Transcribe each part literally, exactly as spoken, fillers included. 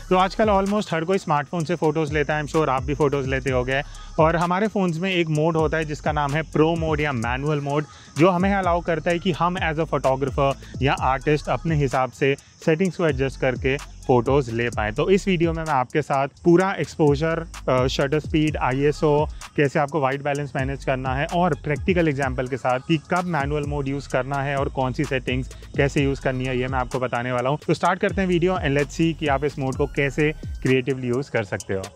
तो आजकल ऑलमोस्ट हर कोई स्मार्टफोन से फ़ोटोज़ लेता है। आई एम श्योर आप भी फ़ोटोज़ लेते होगे। और हमारे फ़ोन्स में एक मोड होता है जिसका नाम है प्रो मोड या मैनुअल मोड, जो हमें अलाउ करता है कि हम एज अ फोटोग्राफर या आर्टिस्ट अपने हिसाब से सेटिंग्स को एडजस्ट करके फ़ोटोज़ ले पाएँ। तो इस वीडियो में मैं आपके साथ पूरा exposure, shutter speed, I S O, कैसे आपको वाइट बैलेंस मैनेज करना है और प्रैक्टिकल एग्जांपल के साथ कि कब मैनुअल मोड यूज़ करना है और कौन सी सेटिंग्स कैसे यूज़ करनी है, ये मैं आपको बताने वाला हूँ। तो स्टार्ट करते हैं वीडियो एंड लेट्स सी कि आप इस मोड को कैसे क्रिएटिवली यूज़ कर सकते हो।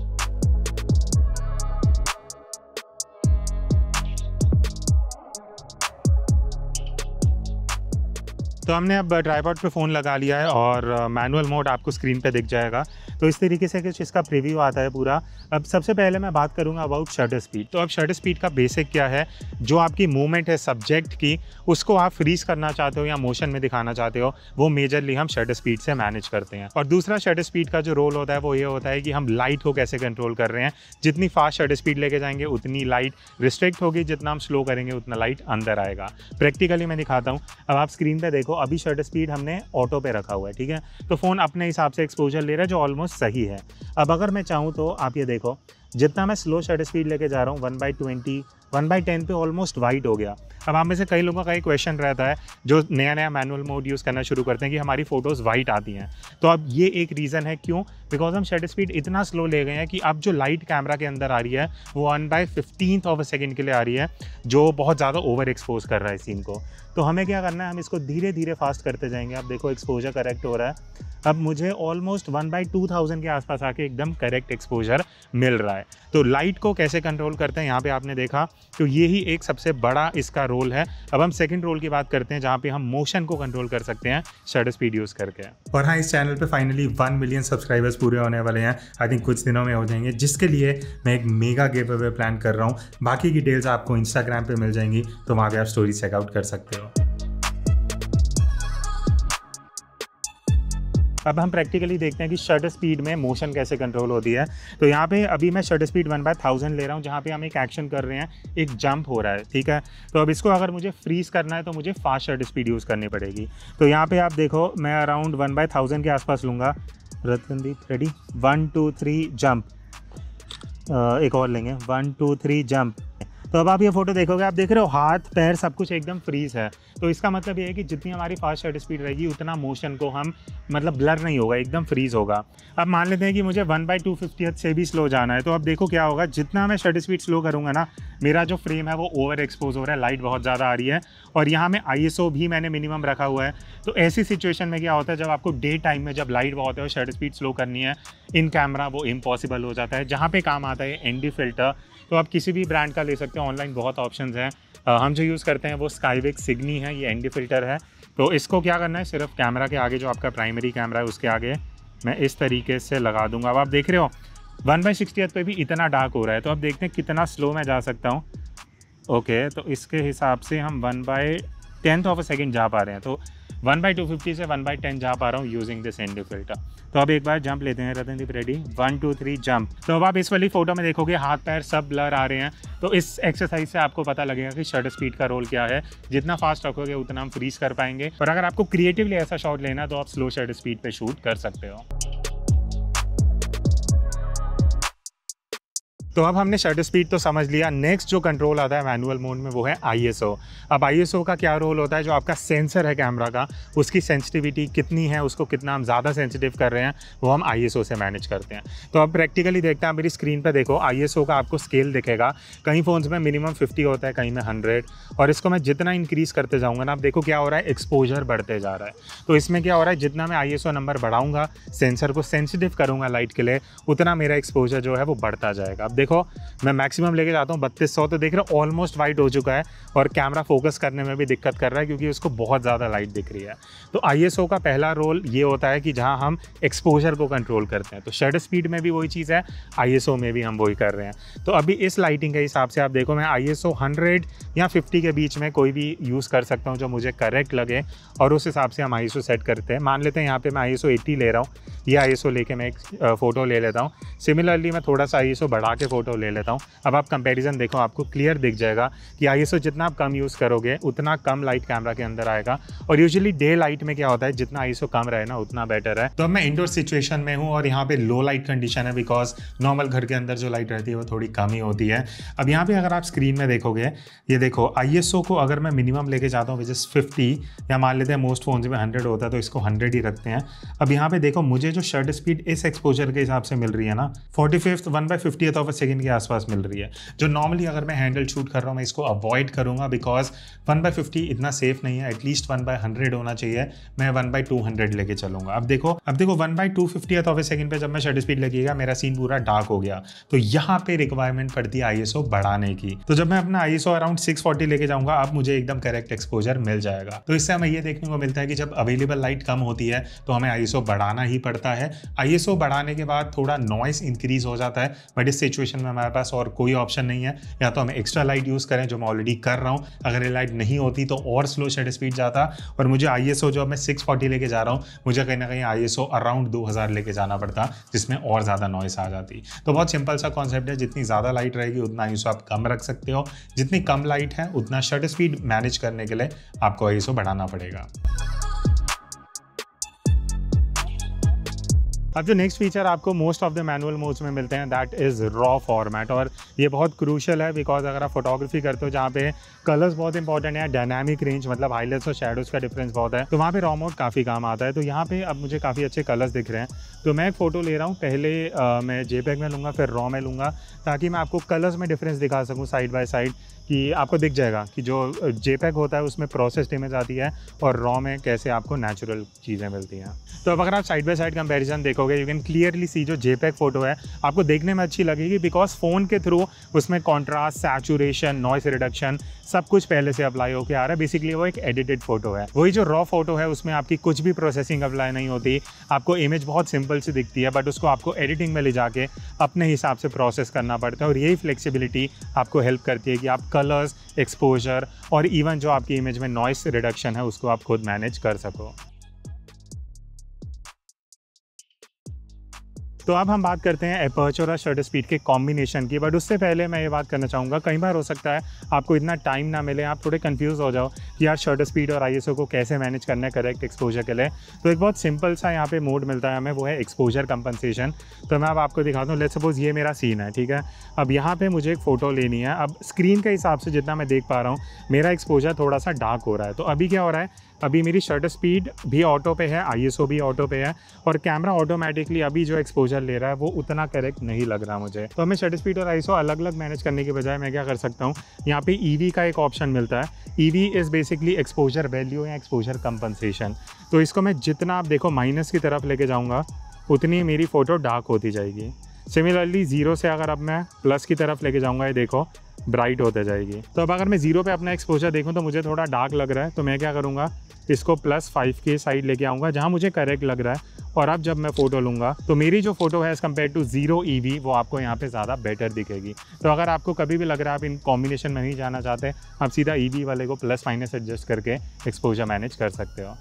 तो हमने अब ट्राइपॉड पे फ़ोन लगा लिया है और मैनुअल मोड आपको स्क्रीन पे दिख जाएगा। तो इस तरीके से कुछ इसका प्रीव्यू आता है पूरा। अब सबसे पहले मैं बात करूंगा अबाउट शटर स्पीड। तो अब शटर स्पीड का बेसिक क्या है, जो आपकी मूवमेंट है सब्जेक्ट की, उसको आप फ्रीज करना चाहते हो या मोशन में दिखाना चाहते हो, वो मेजरली हम शटर स्पीड से मैनेज करते हैं। और दूसरा शटर स्पीड का जो रोल होता है वो ये होता है कि हम लाइट को कैसे कंट्रोल कर रहे हैं। जितनी फास्ट शटर स्पीड लेके जाएंगे उतनी लाइट रिस्ट्रिक्ट होगी, जितना हम स्लो करेंगे उतना लाइट अंदर आएगा। प्रैक्टिकली मैं दिखाता हूँ। अब आप स्क्रीन पे देखो, अभी शटर स्पीड हमने ऑटो पे रखा हुआ है, ठीक है। तो फ़ोन अपने हिसाब से एक्सपोजर ले रहा है जो ऑलमोस्ट सही है। अब अगर मैं चाहूँ तो आप ये देखो, जितना मैं स्लो शटर स्पीड लेके जा रहा हूँ one by twenty one by ten पे ऑलमोस्ट वाइट हो गया। अब आप में से कई लोगों का एक क्वेश्चन रहता है जो नया नया मैनुअल मोड यूज़ करना शुरू करते हैं कि हमारी फ़ोटोज़ वाइट आती हैं। तो अब ये एक रीज़न है क्यों, बिकॉज हम शटर स्पीड इतना स्लो ले गए हैं कि अब जो लाइट कैमरा के अंदर आ रही है वो one by fifteenth of a second के लिए आ रही है, जो बहुत ज़्यादा ओवर एक्सपोज कर रहा है सीन को। तो हमें क्या करना है, हम इसको धीरे धीरे फास्ट करते जाएंगे। आप देखो एक्सपोजर करेक्ट हो रहा है। अब मुझे almost one by two thousand के आसपास आके एकदम करेक्ट एक्सपोजर मिल रहा है। तो लाइट को कैसे कंट्रोल करते हैं यहाँ पे आपने देखा, तो ये ही एक सबसे बड़ा इसका रोल है। अब हम सेकंड रोल की बात करते हैं जहाँ पे हम मोशन को कंट्रोल कर सकते हैं शटर स्पीड यूज़ करके। और हाँ, इस चैनल पे फाइनली वन मिलियन सब्सक्राइबर्स पूरे होने वाले हैं। आई थिंक कुछ दिनों में हो जाएंगे, जिसके लिए मैं एक मेगा गिव अवे प्लान कर रहा हूँ। बाकी की डिटेल्स आपको इंस्टाग्राम पे मिल जाएंगी, तो वहाँ पे आप स्टोरी चेकआउट कर सकते हो। अब हम प्रैक्टिकली देखते हैं कि शटर स्पीड में मोशन कैसे कंट्रोल होती है। तो यहाँ पे अभी मैं shutter speed one by thousand ले रहा हूँ, जहाँ पे हम एक एक्शन कर रहे हैं, एक जंप हो रहा है, ठीक है। तो अब इसको अगर मुझे फ्रीज करना है तो मुझे फास्ट शटर स्पीड यूज़ करनी पड़ेगी। तो यहाँ पे आप देखो, मैं अराउंड वन बाय थाउजेंड के आसपास लूँगा। Ratandeep ready, one two three jump, एक और लेंगे, वन टू थ्री जंप। तो अब आप ये फोटो देखोगे, आप देख रहे हो हाथ पैर सब कुछ एकदम फ्रीज है। तो इसका मतलब ये है कि जितनी हमारी फास्ट शटर स्पीड रहेगी उतना मोशन को हम मतलब ब्लर नहीं होगा, एकदम फ्रीज होगा। अब मान लेते हैं कि मुझे वन बाई टू फिफ्टी से भी स्लो जाना है। तो अब देखो क्या होगा, जितना मैं शटर स्पीड स्लो करूँगा ना, मेरा जो फ्रेम है वो ओवर एक्सपोज हो रहा है, लाइट बहुत ज़्यादा आ रही है। और यहाँ में आई एस ओ भी मैंने मिनिमम रखा हुआ है। तो ऐसी सिचुएशन में क्या होता है, जब आपको डे टाइम में जब लाइट बहुत है और शटर स्पीड स्लो करनी है इन कैमरा, वो इम्पॉसिबल हो जाता है। जहाँ पे काम आता है एन डी फिल्टर, तो आप किसी भी ब्रांड का ले सकते हो, ऑनलाइन बहुत ऑप्शंस हैं। हम जो यूज़ करते हैं वो स्काईविक सिग्नी है, ये एन डी फिल्टर है। तो इसको क्या करना है, सिर्फ कैमरा के आगे जो आपका प्राइमरी कैमरा है उसके आगे मैं इस तरीके से लगा दूंगा। अब आप देख रहे हो वन बाई सिक्सटी पे भी इतना डार्क हो रहा है। तो अब देखते हैं कितना स्लो मैं जा सकता हूँ। ओके, तो इसके हिसाब से हम one by tenth of a second जा पा रहे हैं। तो वन बाई टू फिफ्टी से वन बाई टेन जा पा रहा हूँ using this N D filter. तो अब एक बार जंप लेते हैं, Ratandeep ready, one two three jump. तो अब आप इस वाली फोटो में देखोगे हाथ पैर सब ब्लर आ रहे हैं। तो इस एक्सरसाइज से आपको पता लगेगा कि शटर स्पीड का रोल क्या है। जितना फास्ट रखोगे उतना हम फ्रीज कर पाएंगे। और अगर आपको क्रिएटिवली ऐसा शॉट लेना है तो आप स्लो शटर स्पीड पे शूट कर सकते हो। तो अब हमने शटर स्पीड तो समझ लिया। नेक्स्ट जो कंट्रोल आता है मैनुअल मोड में वो है आई एस ओ। अब आई एस ओ का क्या रोल होता है, जो आपका सेंसर है कैमरा का, उसकी सेंसिटिविटी कितनी है, उसको कितना हम ज़्यादा सेंसिटिव कर रहे हैं, वो हम आई एस ओ से मैनेज करते हैं। तो अब प्रैक्टिकली देखते हैं, मेरी स्क्रीन पर देखो आई एस ओ का आपको स्केल दिखेगा। कई फ़ोन्स में मिनिमम फिफ्टी होता है, कहीं में हंड्रेड। और इसको मैं जितना इंक्रीज़ करते जाऊँगा ना, आप देखो क्या हो रहा है, एक्सपोजर बढ़ते जा रहा है। तो इसमें क्या हो रहा है, जितना मैं आई एस ओ नंबर बढ़ाऊँगा, सेंसर को सेंसिटिव करूँगा लाइट के लिए, उतना मेरा एक्सपोजर जो है वो बढ़ता जाएगा। अब देखो मैं मैक्सिमम लेके जाता हूँ बत्तीस सौ, तो देख रहे हो ऑलमोस्ट वाइट हो चुका है और कैमरा फोकस करने में भी दिक्कत कर रहा है क्योंकि उसको बहुत ज़्यादा लाइट दिख रही है। तो आई एस ओ का पहला रोल ये होता है कि जहाँ हम एक्सपोजर को कंट्रोल करते हैं। तो शटर स्पीड में भी वही चीज़ है, आई एस ओ में भी हम वही कर रहे हैं। तो अभी इस लाइटिंग के हिसाब से आप देखो, मैं आई एस ओ हंड्रेड या फिफ्टी के बीच में कोई भी यूज़ कर सकता हूँ जो मुझे करेक्ट लगे, और उस हिसाब से हम आई एस ओ सेट करते हैं। मान लेते हैं यहाँ पे मैं आई एस ओ एटी ले रहा हूँ, ये आई एस ओ लेके मैं एक फ़ोटो ले लेता हूँ। सिमिलरली मैं थोड़ा सा आई एस ओ बढ़ा के फ़ोटो ले लेता हूँ। अब आप कंपैरिजन देखो, आपको क्लियर दिख जाएगा कि आईएसओ जितना आप कम यूज़ करोगे उतना कम लाइट कैमरा के अंदर आएगा। और यूजुअली डे लाइट में क्या होता है, जितना आईएसओ कम रहे ना उतना बेटर है। तो अब मैं इंडोर सिचुएशन में हूँ और यहाँ पे लो लाइट कंडीशन है, बिकॉज नॉर्मल घर के अंदर जो लाइट रहती है वो थोड़ी कम ही होती है। अब यहाँ पे अगर आप स्क्रीन में देखोगे, ये देखो आईएसओ को अगर मैं मिनिमम लेके जाता हूँ विच इज़ फिफ्टी, या मान लेते हैं मोस्ट फोन्स में हंड्रेड होता है तो इसको हंड्रेड ही रखते हैं। अब यहाँ पे देखो मुझे जो शटर स्पीड इस एक्सपोजर के हिसाब से मिल रही है ना, forty fifth one by fifty of a second के आसपास मिल रही है, जो नॉर्मली अगर मैं हैंडल शूट कर रहा हूँ मैं इसको अवॉइड करूँगा, बिकॉज वन बाई फिफ्टी इतना सेफ नहीं है। एटलीस्ट वन बाई हंड्रेड होना चाहिए, मैं वन बाई टू हंड्रेड लेके चलूँगा। अब देखो अब देखो one by two fifty of a second पे जब मैं शटर स्पीड लगेगा मेरा सीन पूरा डार्क हो गया, तो यहाँ पे रिक्वायरमेंट पड़ती है आईएसओ बढ़ाने की। तो जब मैं अपना आईएसओ अराउंड सिक्स फोर्टी लेके जाऊँगा, अब मुझे एकदम करेक्ट एक्सपोजर मिल जाएगा। तो इससे हमें ये देखने को मिलता है कि जब अवेलेबल लाइट कम होती है तो हमें आईएसओ बढ़ाना ही पड़ता है। आईएसओ बढ़ाने के बाद थोड़ा नॉइस इंक्रीज हो जाता है, बट इस सिचुएशन में हमारे पास और कोई ऑप्शन नहीं है, या तो हमें एक्स्ट्रा लाइट यूज़ करें जो मैं ऑलरेडी कर रहा हूँ। अगर ये लाइट नहीं होती तो और स्लो शटर स्पीड जाता, और मुझे आईएसओ जो मैं सिक्स फोर्टी लेके जा रहा हूँ मुझे कहीं ना कहीं आईएसओ अराउंड दो हज़ार लेके जाना पड़ता, जिसमें और ज़्यादा नॉइस आ जाती। तो बहुत सिंपल सा कॉन्सेप्ट है, जितनी ज़्यादा लाइट रहेगी उतना आईएसओ आप कम रख सकते हो, जितनी कम लाइट है उतना शटर स्पीड मैनेज करने के लिए आपको आईएसओ बढ़ाना पड़ेगा। अब जो नेक्स्ट फीचर आपको most of the manual modes में मिलते हैं दैट इज़ रॉ फॉर्मेट, और ये बहुत क्रूशियल है बिकॉज अगर आप फोटोग्राफी करते हो जहाँ पे कलर्स बहुत इंपॉर्टेंट है, डायनामिक रेंज मतलब हाईलाइट्स और शैडोज़ का डिफरेंस बहुत है, तो वहाँ पे रॉ मोड काफ़ी काम आता है। तो यहाँ पे अब मुझे काफ़ी अच्छे कलर्स दिख रहे हैं, तो मैं एक फ़ोटो ले रहा हूँ, पहले आ, मैं जेपेग में लूँगा फिर रॉ में लूँगा, ताकि मैं आपको कलर्स में डिफरेंस दिखा सकूँ साइड बाय साइड, कि आपको दिख जाएगा कि जो जेपेग होता है उसमें प्रोसेस्ड इमेज आती है और रॉ में कैसे आपको नेचुरल चीज़ें मिलती हैं। तो अब अगर आप साइड बाय साइड कंपैरिजन देखोगे यू कैन क्लियरली सी जो जेपेग फोटो है आपको देखने में अच्छी लगेगी, बिकॉज फ़ोन के थ्रू उसमें कॉन्ट्रास्ट, सैचुरेशन, नॉइस रिडक्शन सब कुछ पहले से अप्लाई होकर आ रहा है। बेसिकली वो एक एडिटेड फोटो है। वही जो रॉ फोटो है उसमें आपकी कुछ भी प्रोसेसिंग अप्लाई नहीं होती, आपको इमेज बहुत सिंपल सी दिखती है, बट उसको आपको एडिटिंग में ले जाके अपने हिसाब से प्रोसेस करना पड़ता है, और यही फ्लेक्सिबिलिटी आपको हेल्प करती है कि आप कलर्स, एक्सपोजर और इवन जो आपकी इमेज में नॉइस रिडक्शन है उसको आप खुद मैनेज कर सको। तो अब हम बात करते हैं एपर्चर और शटर स्पीड के कॉम्बिनेशन की, बट उससे पहले मैं ये बात करना चाहूँगा, कई बार हो सकता है आपको इतना टाइम ना मिले, आप थोड़े कंफ्यूज हो जाओ कि यार शटर स्पीड और आईएसओ को कैसे मैनेज करना है करेक्ट एक्सपोजर के लिए। तो एक बहुत सिंपल सा यहाँ पे मोड मिलता है हमें, वो है एक्सपोजर कंपनसेशन। तो मैं अब आपको दिखाता हूँ, लेट्स सपोज ये मेरा सीन है, ठीक है। अब यहाँ पर मुझे एक फ़ोटो लेनी है, अब स्क्रीन के हिसाब से जितना मैं देख पा रहा हूँ मेरा एक्सपोजर थोड़ा सा डार्क हो रहा है। तो अभी क्या हो रहा है, अभी मेरी शटर स्पीड भी ऑटो पे है, आईएसओ भी ऑटो पे है, और कैमरा ऑटोमेटिकली अभी जो एक्सपोजर ले रहा है वो उतना करेक्ट नहीं लग रहा मुझे। तो हमें शटर स्पीड और आईएसओ अलग अलग मैनेज करने के बजाय मैं क्या कर सकता हूँ, यहाँ पे ईवी का एक ऑप्शन मिलता है। EV is basically exposure value या एक्सपोजर कंपनसेशन। तो इसको मैं जितना आप देखो माइनस की तरफ लेके जाऊँगा उतनी मेरी फ़ोटो डार्क होती जाएगी। सिमिलरली ज़ीरो से अगर अब मैं प्लस की तरफ लेके जाऊँगा, ये देखो ब्राइट होते जाएगी। तो अब अगर मैं ज़ीरो पे अपना एक्सपोजर देखूँ तो मुझे थोड़ा डार्क लग रहा है, तो मैं क्या करूँगा, इसको प्लस फाइव के साइड लेके आऊँगा जहाँ मुझे करेक्ट लग रहा है, और अब जब मैं फ़ोटो लूँगा तो मेरी जो फ़ोटो है as compare to zero EV वो आपको यहाँ पे ज़्यादा बेटर दिखेगी। तो अगर आपको कभी भी लग रहा है आप इन कॉम्बिनेशन में नहीं जाना चाहते, आप सीधा ईवी वाले को प्लस माइनस एडजस्ट करके एक्सपोजर मैनेज कर सकते हो।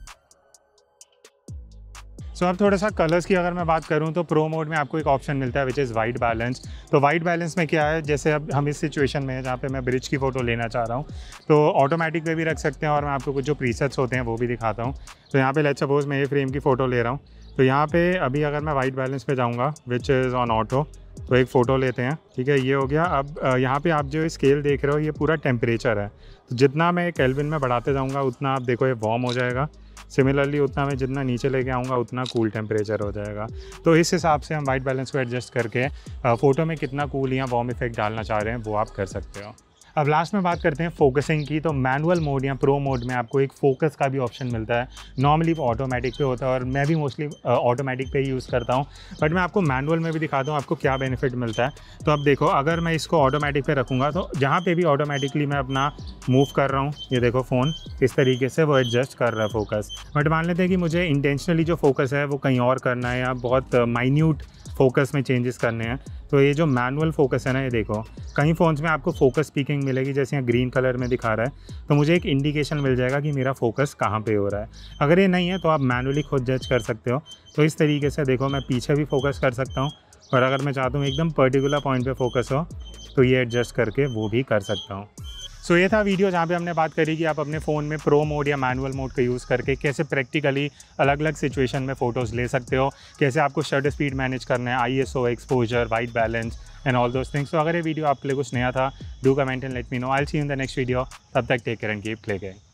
सो so, अब थोड़ा सा कलर्स की अगर मैं बात करूं तो प्रो मोड में आपको एक ऑप्शन मिलता है विच इज़ वाइट बैलेंस। तो वाइट बैलेंस में क्या है, जैसे अब हम इस सिचुएशन में है जहाँ पे मैं ब्रिज की फ़ोटो लेना चाह रहा हूँ, तो ऑटोमेटिक पे भी रख सकते हैं, और मैं आपको कुछ जो प्रीसेट्स होते हैं वो भी दिखाता हूँ। तो यहाँ पे लेट्स सपोज मैं ये फ्रेम की फ़ोटो ले रहा हूँ, तो यहाँ पे अभी अगर मैं वाइट बैलेंस पे जाऊँगा विच इज़ ऑन ऑटो, तो एक फ़ोटो लेते हैं, ठीक है, ये हो गया। अब यहाँ पे आप जो स्केल देख रहे हो ये पूरा टेम्परेचर है, तो जितना मैं केल्विन में बढ़ाते जाऊँगा उतना आप देखो ये वार्म हो जाएगा। सिमिलरली उतना मैं जितना नीचे लेके आऊँगा उतना कूल टेम्परेचर हो जाएगा। तो इस हिसाब से हम वाइट बैलेंस को एडजस्ट करके फ़ोटो में कितना कूल या वार्म इफेक्ट डालना चाह रहे हैं वो आप कर सकते हो। अब लास्ट में बात करते हैं फोकसिंग की। तो मैनुअल मोड या प्रो मोड में आपको एक फोकस का भी ऑप्शन मिलता है। नॉर्मली वो ऑटोमेटिक पे होता है और मैं भी मोस्टली ऑटोमेटिक पे ही यूज़ करता हूँ, बट मैं आपको मैनुअल में भी दिखाता हूँ आपको क्या बेनिफिट मिलता है। तो अब देखो, अगर मैं इसको ऑटोमेटिक पे रखूँगा तो जहाँ पे भी ऑटोमेटिकली मैं अपना मूव कर रहा हूँ, ये देखो फ़ोन इस तरीके से वो एडजस्ट कर रहा है फोकस। बट मान लेते हैं कि मुझे इंटेंशनली जो फोकस है वो कहीं और करना है या बहुत माइन्यूट फोकस में चेंजेस करने हैं, तो ये जो मैनुअल फोकस है ना, ये देखो कई फ़ोन्स में आपको फोकस स्पीकिंग मिलेगी, जैसे यहाँ ग्रीन कलर में दिखा रहा है, तो मुझे एक इंडिकेशन मिल जाएगा कि मेरा फोकस कहाँ पे हो रहा है। अगर ये नहीं है तो आप मैनुअली खुद जज कर सकते हो। तो इस तरीके से देखो मैं पीछे भी फोकस कर सकता हूँ और अगर मैं चाहता हूँ एकदम पर्टिकुलर पॉइंट पे फोकस हो तो ये एडजस्ट करके वो भी कर सकता हूँ। सो so, ये था वीडियो जहाँ पे हमने बात करी कि आप अपने फ़ोन में प्रो मोड या मैनुअल मोड का यूज़ करके कैसे प्रैक्टिकली अलग अलग सिचुएशन में फ़ोटोज़ ले सकते हो, कैसे आपको शटर स्पीड मैनेज करना है, I S O, exposure, white balance and all those things. तो अगर ये वीडियो आपके लिए कुछ नया था, do comment and let me know. I will see you in the next video. तब तक take care and keep clicking.